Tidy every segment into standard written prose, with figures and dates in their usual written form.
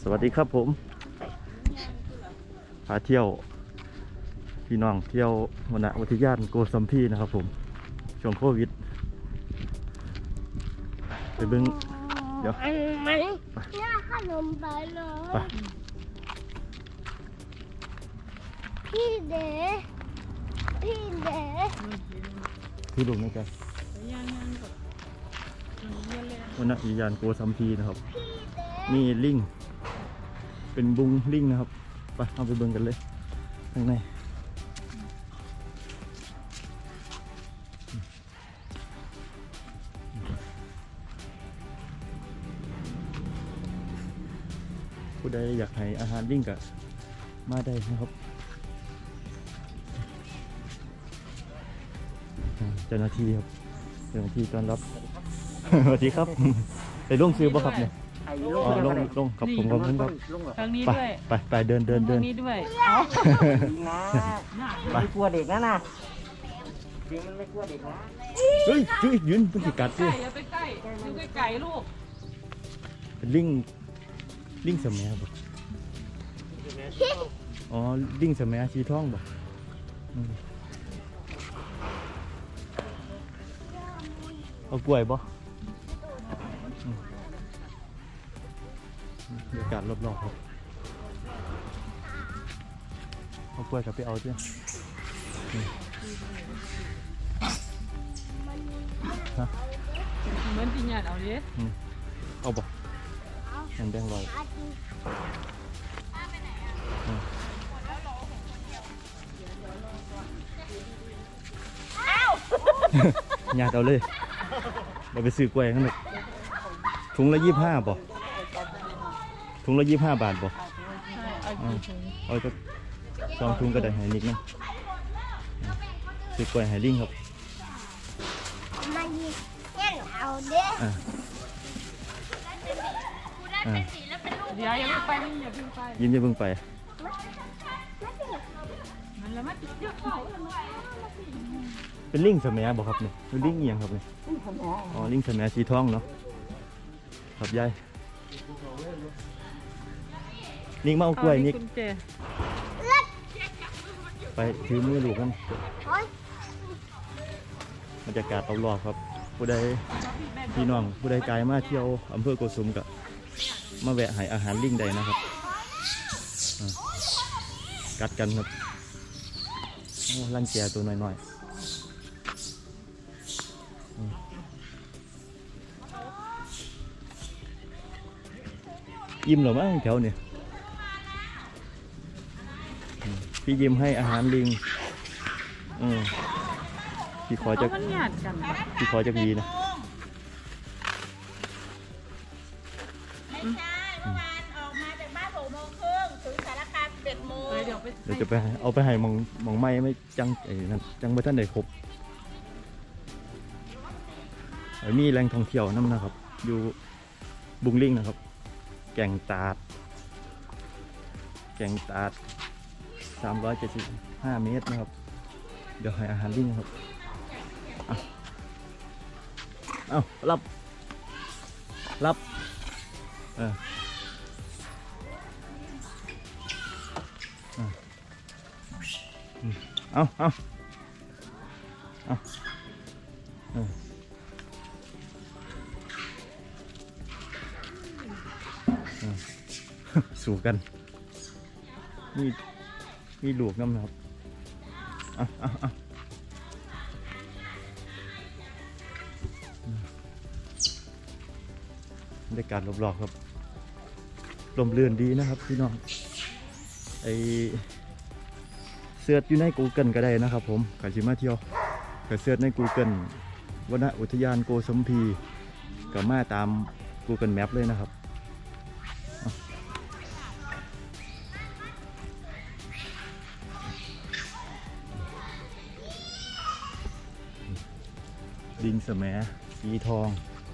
วัสดีครับผมพาเที่ยวพี่น้องเที่ยววนอุทยานโกสัมพีนะครับผมช่วงโควิดไปเบิ้งเดี๋ยวไหมย่าขนมไปเลยพี่เด๋พี่ลุงนะจ๊ะวนอุทยานโกสัมพีนะครับนี่ลิงเป็นบุงลิงนะครับไปเอาไปเบิ้งกันเลยข้างในผู้ใดอยากให้อาหารลิงก็มาได้นะครับเจ้าหน้าที่ครับเจ้าหน้าที่ต้อนรับสวัสดีครับไปล่วงซื้อบ่ครับเนี่ยอ๋อลงครับผมขอบคุณครับทางนี้ด้วยไปเดินทางนี้ด้วยเอาไม่กลัวเด็กนะจริงมันไม่กลัวเด็กนะเฮ้ยยืนเพิ่งกัดด้วยอย่าไปใกล้อยู่ไกลๆลูกเป็นลิงสมัยบ่อ๋อลิงสมัยสีทองบ่เอากล้วยบ่บรรยากาศรอบๆครับเอากล้วยกับไปเอาด้วยเหมือนตีหยาดเอาดิเอาบ่แดงลอยหยาดเอาเลยเราไปซื้อกล้วยกันเลยถุงละ25บ่ถุงละ25 บาทบ่เอาจะ2 ถุงก็ได้ให้นิดนึงซื้อกล้วยให้ลิงครับมายิงเงี้ยเอาเด้เดี๋ยวอย่าเพิ่งไปอย่าเพิ่งไปยิ้มอย่าเพิ่งไปมันละมัดเยอะเข้าเป็นลิงสมัยบ่ครับเนี่ยเป็นลิงเอียงครับเนี่ยอ๋อลิงสมัยสีทองเนาะครับยายลิงมาเอากล้วยนิกไปถือมือลูกกันบรรยากาศรอบๆครับผู้ใดพี่น้องผู้ใดไกลมาเที่ยวอำเภอโกสุมกะมาแวะให้อาหารลิงใดนะครับกัดกันครับรังแกตัวน้อยๆยิ้มหรอมั้งแถวเนี่ยพี่ยิ้มให้อาหารลิงพี่ขอจะดีนะออกมาจากบ้าน6 โมงครึ่งถึงสารคาม11 โมงเดี๋ยวจะไปเอาไปให้มองไม้ไม่จังนั่นจังไม่ท่านได้ครบมีแหล่งท่องเที่ยวน้ำนะครับอยู่บุงลิงนะครับแก่งตาด375 เมตรนะครับเดี๋ยวให้อาหารลิงครับเอารับเอาสู่กันมีลูกน้ำนะครับบรรยากาศรอบๆครับลมเรือนดีนะครับพี่น้องไอเสิร์ชอยู่ใน Google ก็ได้นะครับผมกาจิมาเที่ยวก็เสิร์ชใน Google วนอุทยานโกสัมพีก็มาตาม Google Map เลยนะครับลิงสมัยสีทอง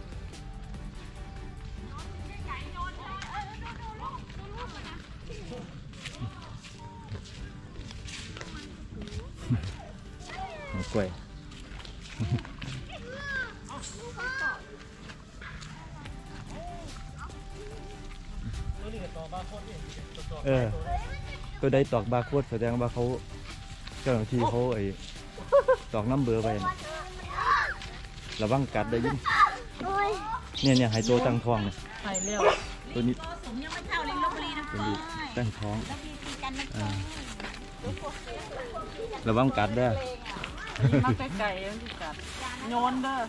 กล้วยเตัวใดตอกบาร์โค้ดแสดงว่าเขาเจ้าหน้าที่เขาตอกน้ำเบอร์ไปนะระวังกัดได้ยินโอ้ยเนี่ยหายตัวตั้งท้องเนี่ยไปเร็วตัวนี้ผมยังไม่เท่าลิงลพบุรีนะตัวนี้ตั้งท้องแล้วมีตีกันนะระวังกัดได้อมาไกลๆมันสิกัดโยนเด้อ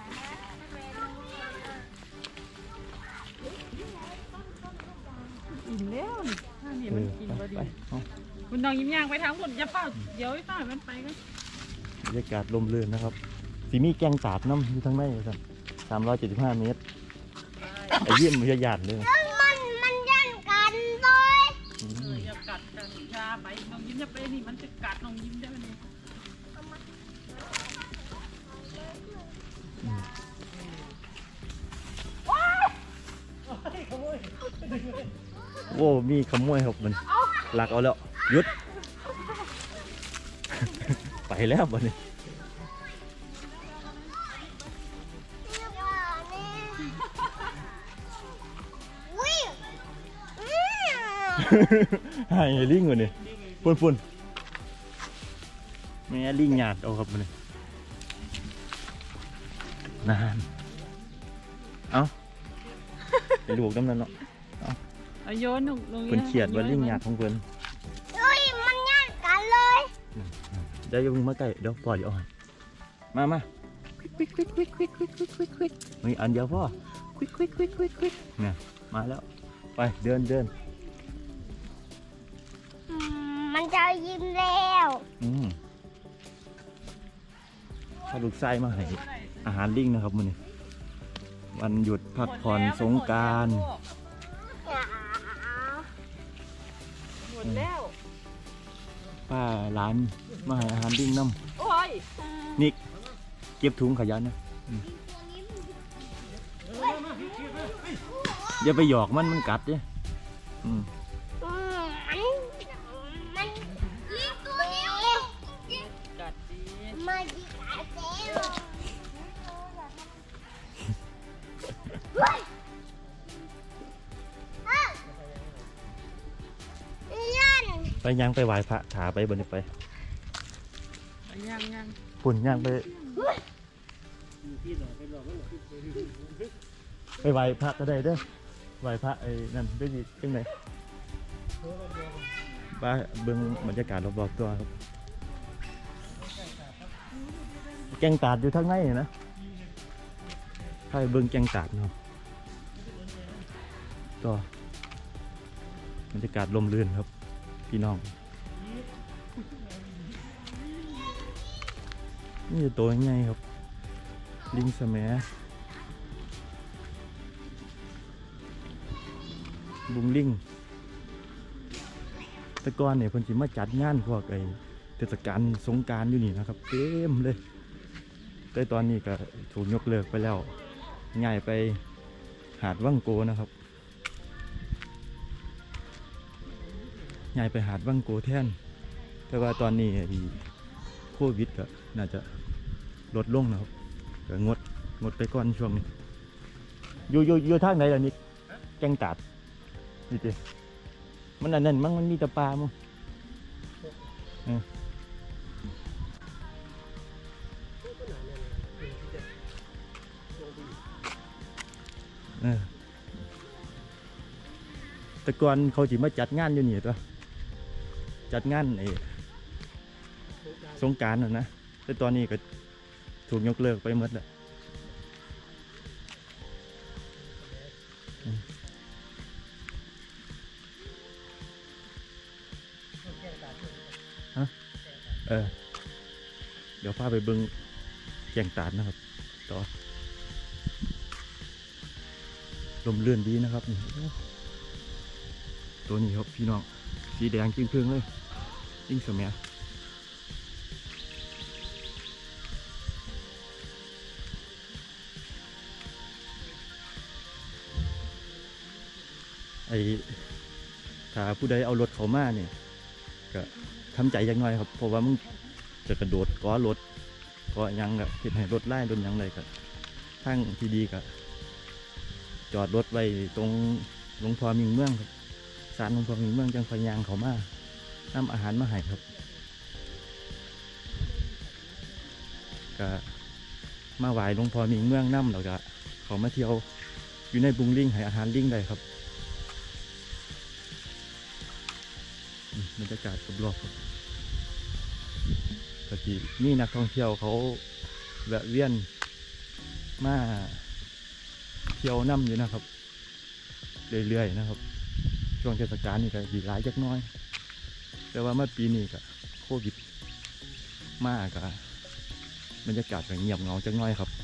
อิ่มแล้วนี่มันกินพอดีไปเอาคุณน้องยิ้มย่างไปทางคุณอย่าเฝ้าเดี๋ยวให้ฝ้ามันไปกันบรรยากาศลมลื่นนะครับสีมีแกงตาดน้ำอยู่ทั้งในเลยครับ375 เมตรไอ้เยี่ยมมันจะหยาดเลยมันยันกันเลยอย่ากัดกันยาไปน้องยิ้มอย่าไปนี่มันจะกัดน้องยิ้มได้ไหมนี่โอ้มีขโมยครับมันหลักเอาแล้วหยุด ไปแล้วบ่เนี่ยวิ่งหายลิงวะเนี่ยปุ่นแม่ลิงหยาดเอาครับมันเนี่ยนานเอาไปลูกน้ำนั่นเนาะเอาโยนลงเพิ่นเขียดว่าลิงหยาดของเพิ่นเฮ้ยมันยันกันเลยเดี๋ยวอย่าเพิ่งมาใกล้เดี๋ยวปล่อยเดี๋ยวอ่อนมาควิกมีอันเดียวพ่อควิกเนี่ยมาแล้วไปเดินมันจะยิ้มแล้วถ้าลูกไส้มาให้อาหารลิงนะครับมื้อนี้วันหยุดพักผ่อนสงกรานต์หมดแล้วป้าหลานมาให้อาหารลิงน้โอ้ยำนิกเก็บถุงขยะนะอย่าไปหยอกมันกัดเนี่ยมันรีบตัวเดียวกัดดีมาดีกัดเซลยันไปย่างไปไหว้พระถาไปบนนี้ไปยังฝุ่นย่างไปไหว้พระก็ได้เด้อไหว้พระไอ้นั่นได้ดีจังไหนป้าเบิ่งบรรยากาศรอบๆตัวครับแกงตาดอยู่ทางในนะถ้าไปเบิ่งแกงตาดเนาะก็บรรยากาศลมลื่นครับพี่น้องนี่ตัวใหญ่ครับลิงแสมบุงลิงแตะกอนเนี่ยเพิ่นสิมาจัดงานพวกไอ้เทศกาลสงกรานต์อยู่นี่นะครับเต็มเลยแต่ตอนนี้ก็ถูกยกเลิกไปแล้วง่ายไปหาดวังโกนะครับง่ายไปหาดวังโกแทนแต่ว่าตอนนี้โควิดก็น่าจะลดลงนะครับก็งดไปก่อนช่วงนี้อยู่ทางไหนล่ะนี่แกงตาดนี่เจ้มันอันนั้นมันมีแต่ปลามั้งแต่ก่อนเขาจิมาจัดงานอยู่นี่ตัวจัดงานไอ้สงกรานต์นะแต่ตอนนี้ก็ถูกยกเลิกไปหมดแล้วเดี๋ยวพาไปเบิ่งแกงตาดนะครับต่อลมเลื่อนดีนะครับนี่ตัวนี้ครับพี่น้องสีแดงจึ้งเพิ่งเลยยิ่งสมัยถ้าผู้ใดเอารถเขามาเนี่ยก็ทำใจยังน้อยครับเพราะว่ามึงจะกระโดดก้อรถก้อยังแบบเห็นให้รถไล่โดนยังไรก็ทั้งที่ดีก็จอดรถไว้ตรงหลวงพ่อมิ่งเมืองครับศาลหลวงพ่อมีเมืองจังพยางเขามานำอาหารมาให้ครับก็มาไหว้หลวงพ่อมีเมืองน้ำแล้วก็เขามาเที่ยวอยู่ในบุงลิงให้อาหารลิงได้ครับบรรยากาศรอบๆครับก็ที่นี่นักท่องเที่ยวเขาแวะเวียนมาเที่ยวน้ำอยู่นะครับเรื่อยๆนะครับช่วงเทศกาลนี่ก็ดีหลายจักน้อยแต่ว่าเมื่อปีนี้ก็โควิดมากก็บรรยากาศก็เงียบเหงาจักน้อยครับ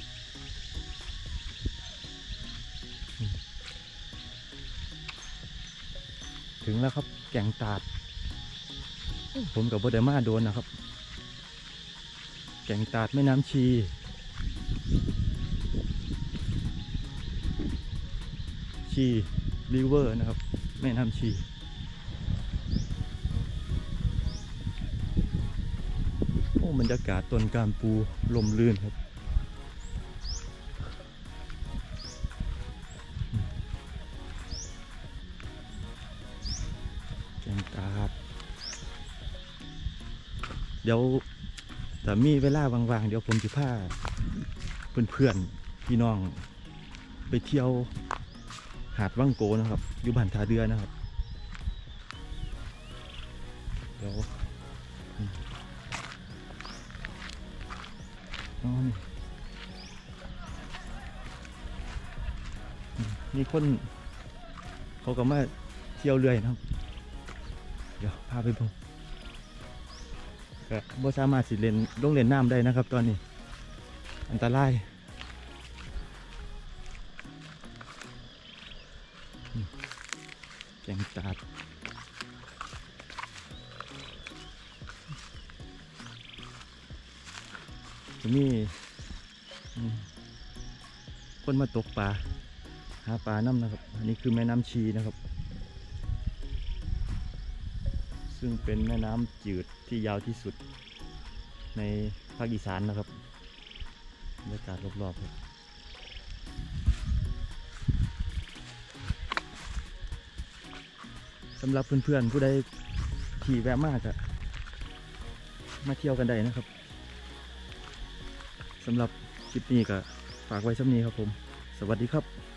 ถึงแล้วครับแก่งตาดผมกับบ่ได้มาโดนนะครับแก่งตาดแม่น้ำชีริเวอร์นะครับแม่น้ำชีโอ้บรรยากาศต้นกามปูลมลื่นครับแก่งตาดเดี๋ยวแต่มีเวลาว่างๆเดี๋ยวผมจะพาเพื่อนๆพี่น้องไปเที่ยวหาดวังโกนะครับอยู่บ้านท่าเรือนะครับเดี๋ยวนี่คนเขาก็มาเที่ยวเรือนะครับเดี๋ยวพาไปบ่ก็บ่สามารถสิเล่นลงเล่นน้ำได้นะครับตอนนี้อันตรายแก่งตาดจะมีคนมาตกปลาหาปลาน้ำนะครับอันนี้คือแม่น้ำชีนะครับซึ่งเป็นแม่น้ำจืดที่ยาวที่สุดในภาคอีสานนะครับบรรยากาศรอบๆครับสำหรับเพื่อนๆผู้ใดที่แวะมากอะมาเที่ยวกันได้นะครับสำหรับคลิปนี้ก็ฝากไว้สักนี้ครับผมสวัสดีครับ